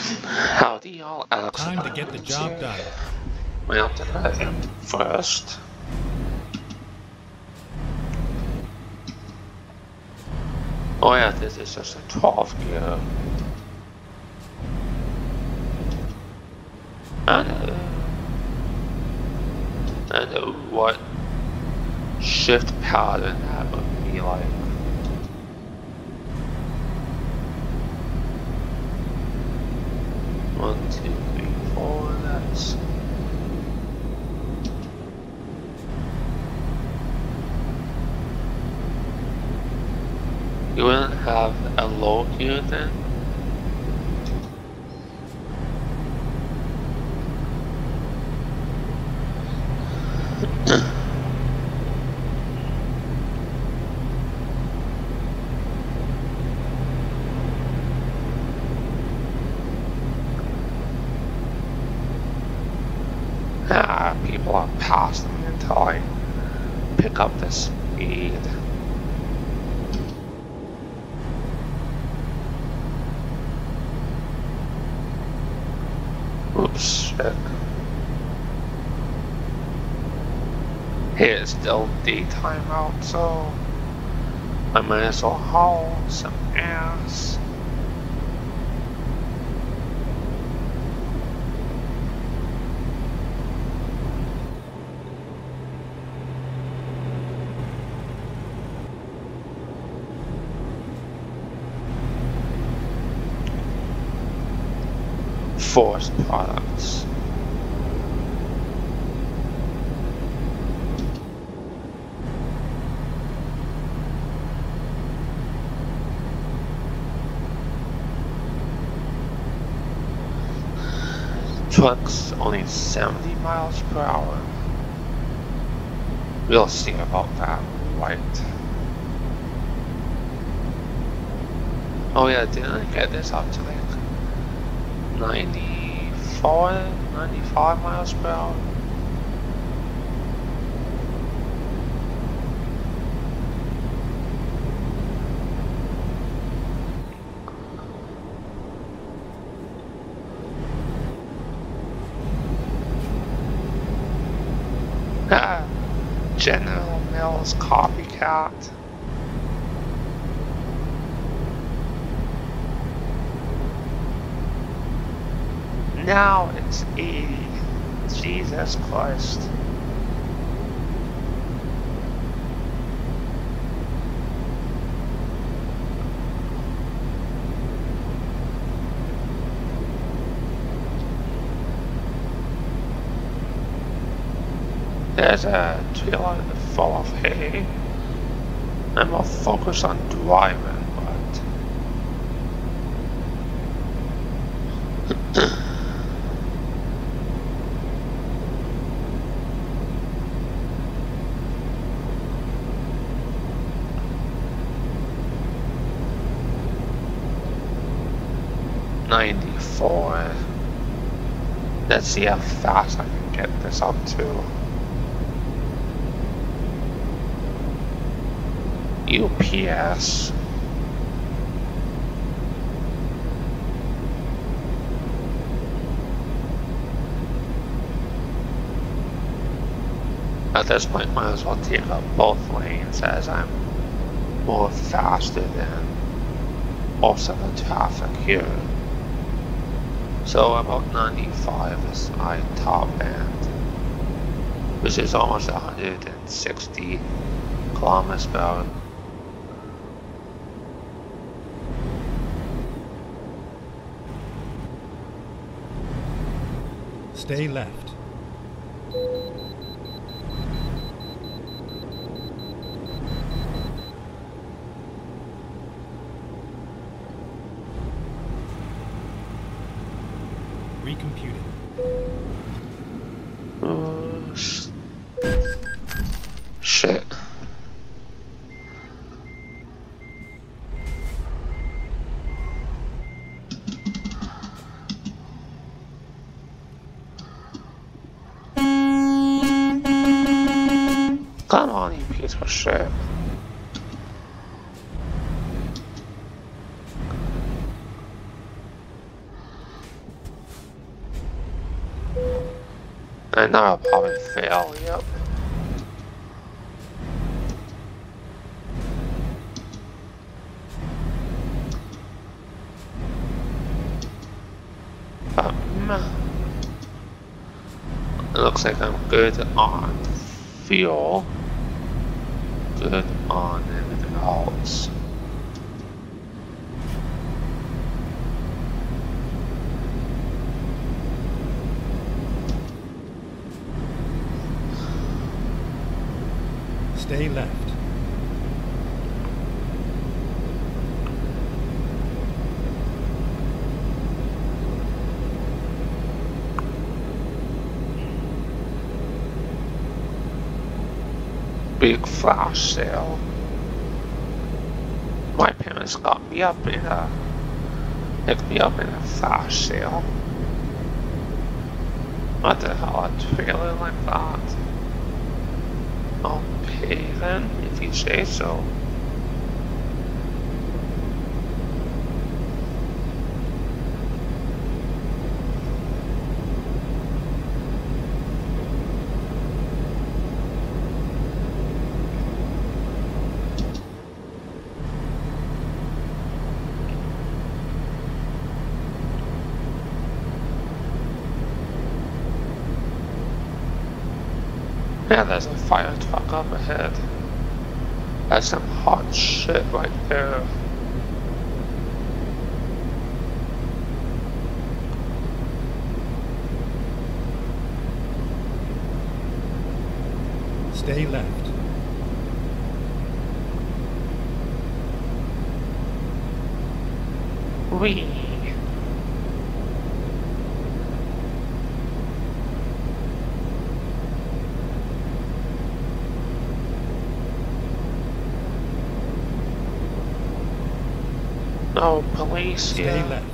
Howdy, y'all. Alex Time to get the job here. done. Well, to drive him first. Oh yeah, this is just a 12 gear. I know what shift pattern that would be like. One, two, three, four, that's... You wouldn't have a low gear then? People are passing me until I pick up the speed. Oops, shit. Hey, it's still daytime out, so I might as well haul some ass. Forest products. Truck's only 70 miles per hour. We'll see about that, right? Oh yeah, didn't I get this up to like 94, 95 miles per hour? General Mills copycat. Now it's 80. Jesus Christ. There's a trailer full of hay. I'm more focused on driving, but... $94. Let's see how fast I can get this up to. UPS. At this point, might as well take up both lanes as I'm more faster than most of the traffic here. So about 95 is my top end, which is almost 160 kilometers per hour. Stay left. Recomputing. Shit. Come on, you piece of shit. And now I'll probably fail, yep. It looks like I'm good on fuel, good on everything else. Stay left. Big flash sale. My parents got me up in a, picked me up in a flash sale. What the hell, a trailer like that? Okay then, if you say so. Yeah, there's a fire truck up ahead. That's some hot shit right there. Stay left. Wee. No police here. Stay left.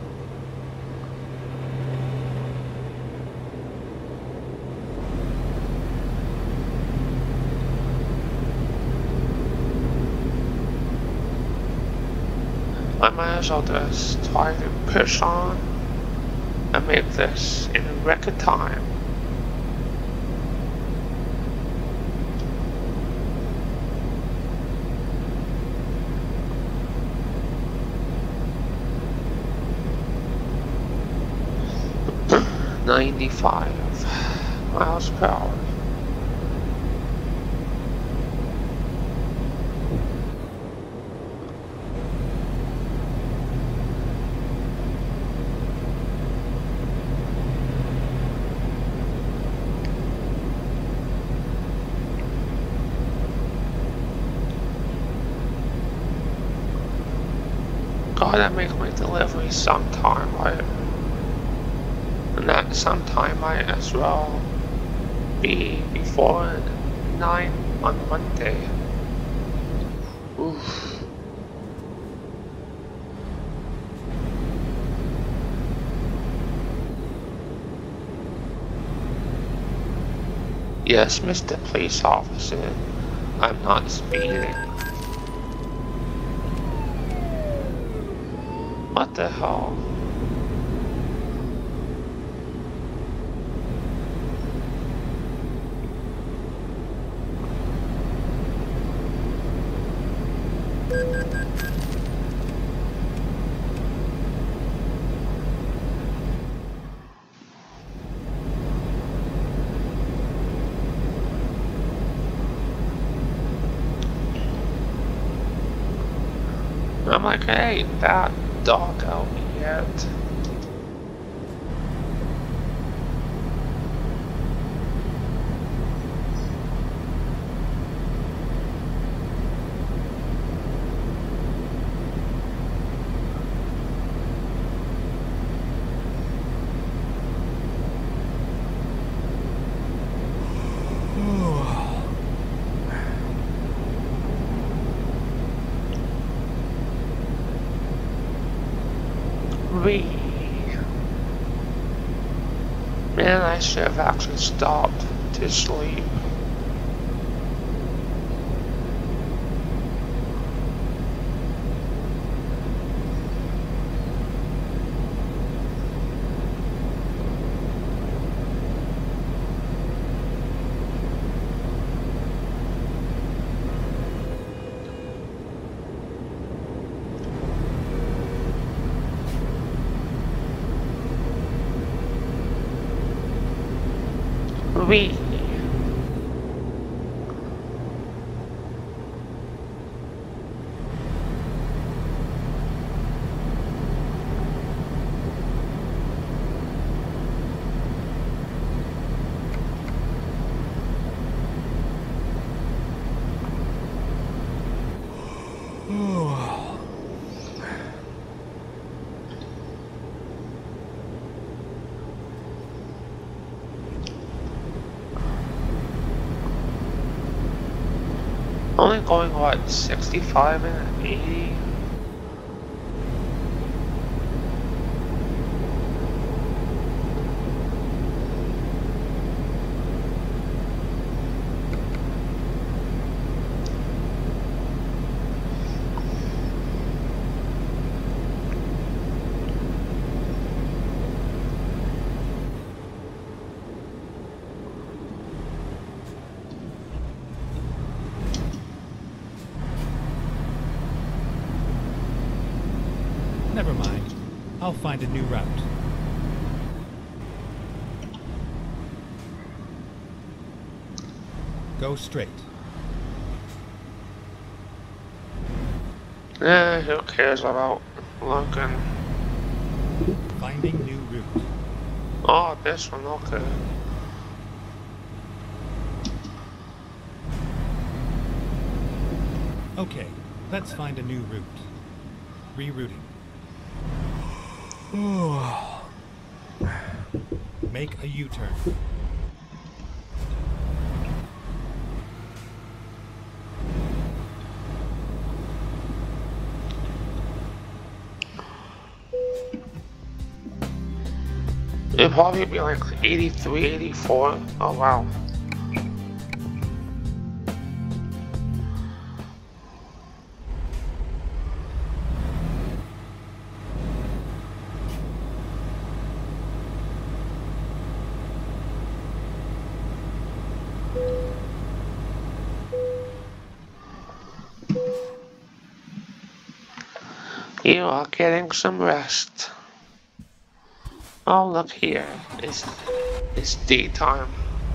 I might as well just try to push on and make this in a record time. '95 miles per hour. Gotta make my delivery sometime, right? And that sometime might as well be before 9 on Monday. Oof. Yes, Mr. Police Officer, I'm not speeding. What the hell? I'm like, hey, that dog out yet. Man, I should have actually stopped to sleep. We. Only going, what, 65 and 80? Never mind. I'll find a new route. Go straight. Who cares about looking? Finding new route. Oh, this one, okay. Okay, let's find a new route. Rerouting. Make a U-turn. It'd probably be like 83, 84. Oh, wow. You are getting some rest. Oh, look here. It's daytime.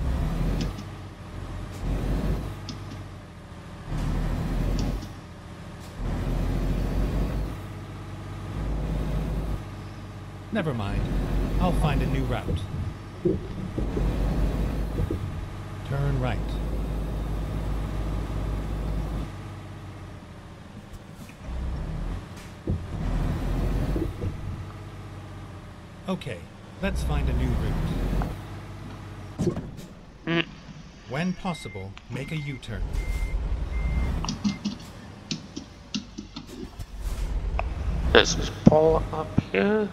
Never mind. I'll find a new route. Turn right. Okay, let's find a new route. When possible, make a U-turn. Let's just pull up here.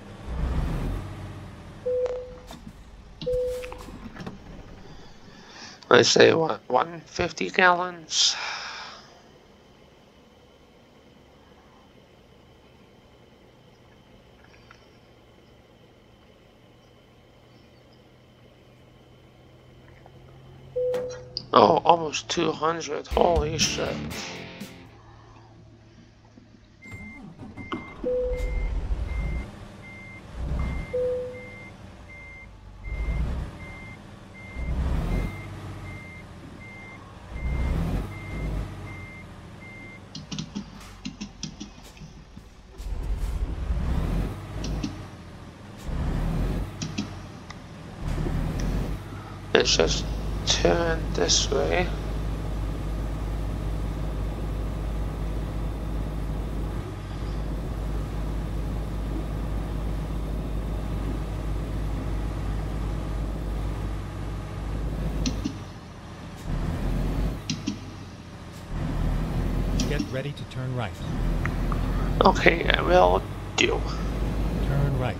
Let's say, what, 150 gallons? Oh, almost 200. Holy shit. Let's just turn this way. Get ready to turn right. Okay, I will do. Turn right.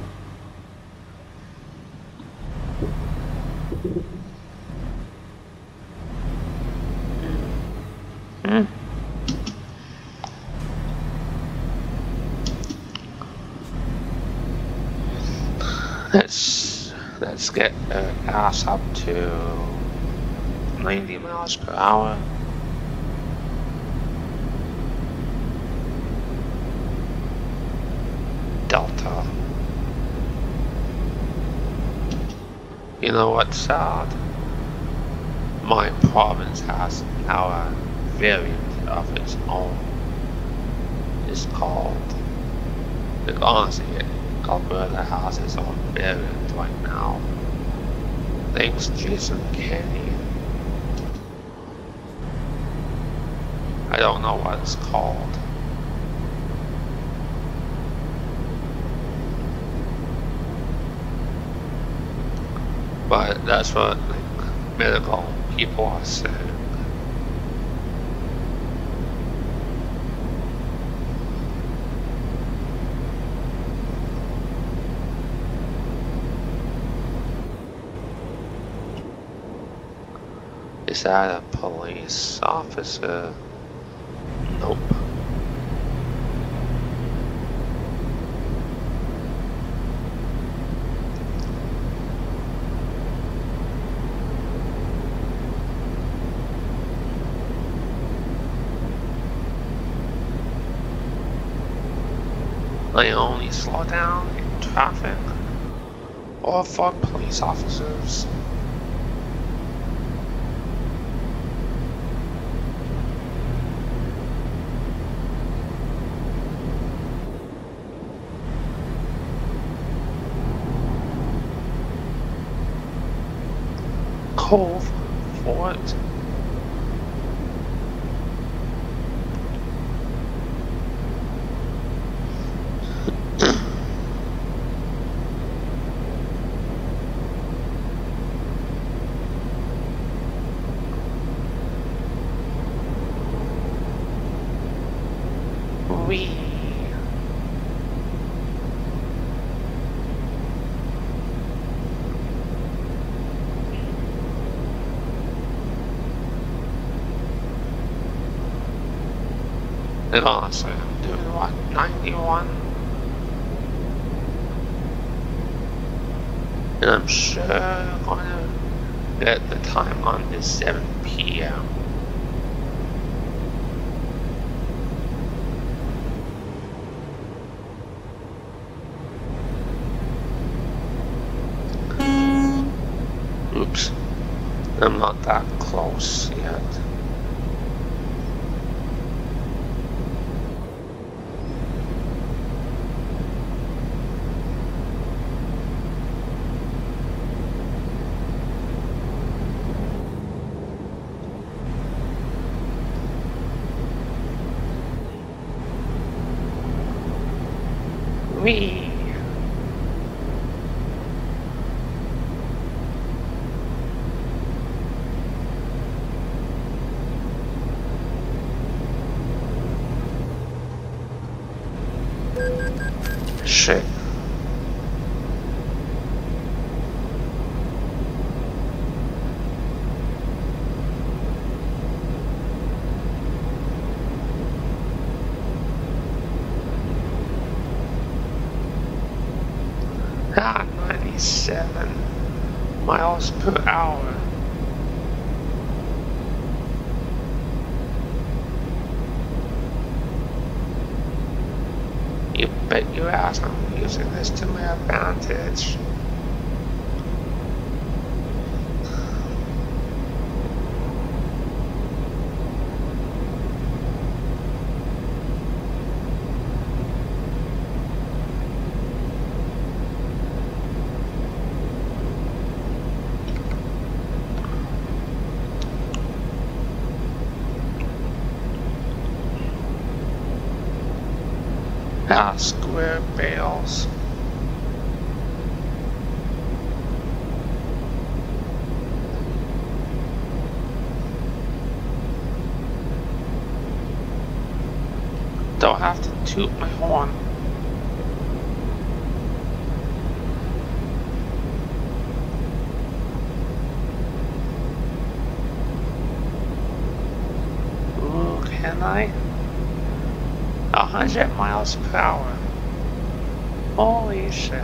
Let's get gas up to 90 miles per hour. Delta. You know what's sad? My province has now a variant of its own. It's called, like honestly, Alberta has its own variant right now. Thanks Jason Kenny. I don't know what it's called. But that's what like, medical people are saying. Is that a police officer? Nope. I only slow down in traffic or for police officers. Cove Fort. We. And honestly, I'm doing what, 91? And I'm sure gonna get the time on this 7 p.m. Oops, I'm not that close yet. We. Shit. Ah, 97 miles per hour. You bet your ass I'm using this to my advantage. Ah, square bales. Don't have to toot my horn. Ooh, can I? 100 miles per hour. Holy shit.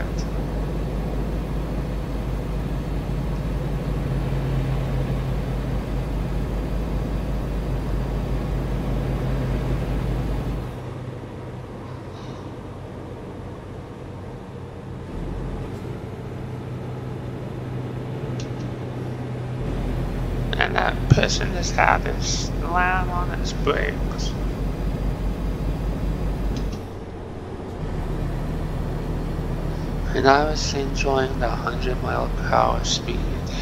person just had to slam on his brakes. And I was enjoying the 100-mile-per-hour speed.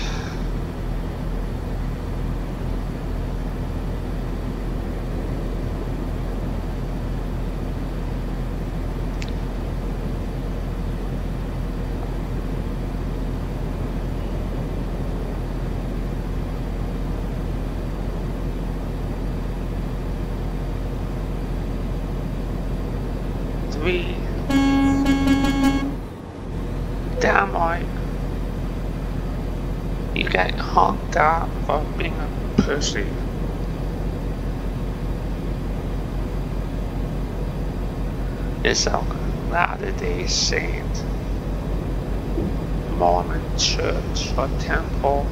Damn right. You get honked at for being a pussy. It's a Latter-day Saint Mormon church or temple.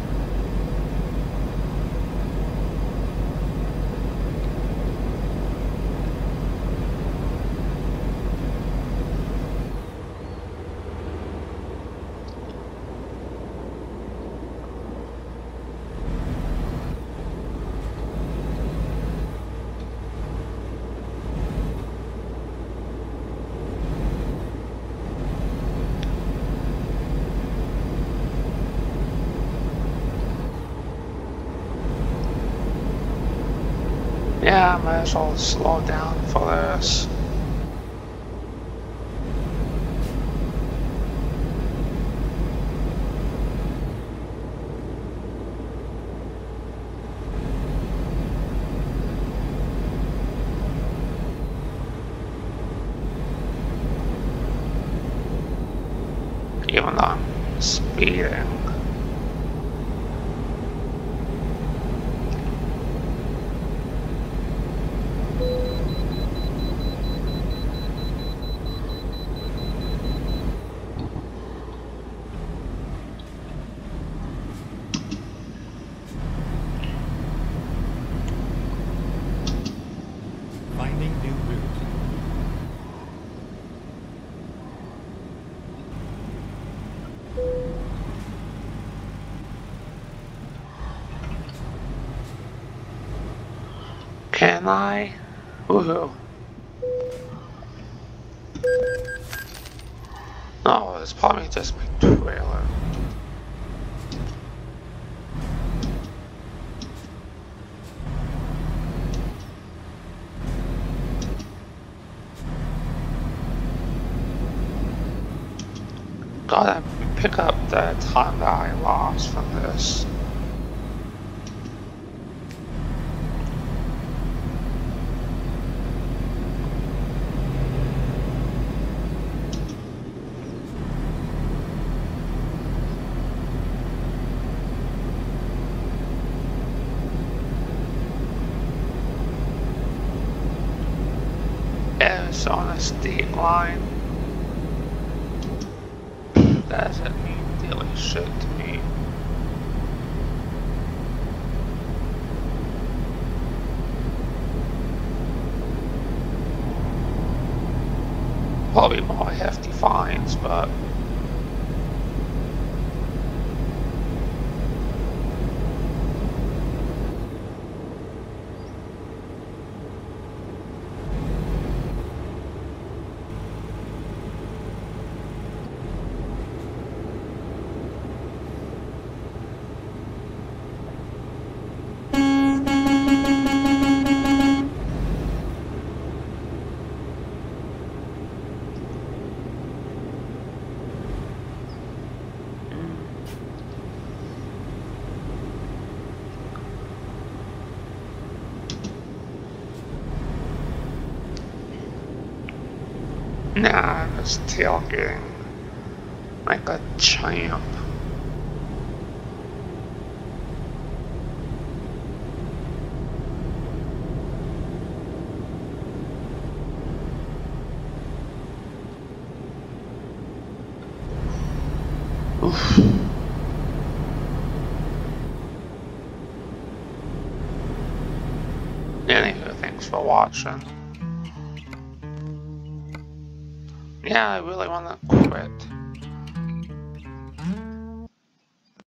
Yeah, I might as well slow down for this. Even though I'm speeding. Finding new route. Can I? Woohoo. No, it's probably just my trailer. Gotta pick up the time that I lost from this. It's on a state line. That doesn't mean daily shit to me. Probably more hefty fines, but nah, I'm just tailgating like a champ. Oof. Anywho, thanks for watching. Yeah, I really want to quit.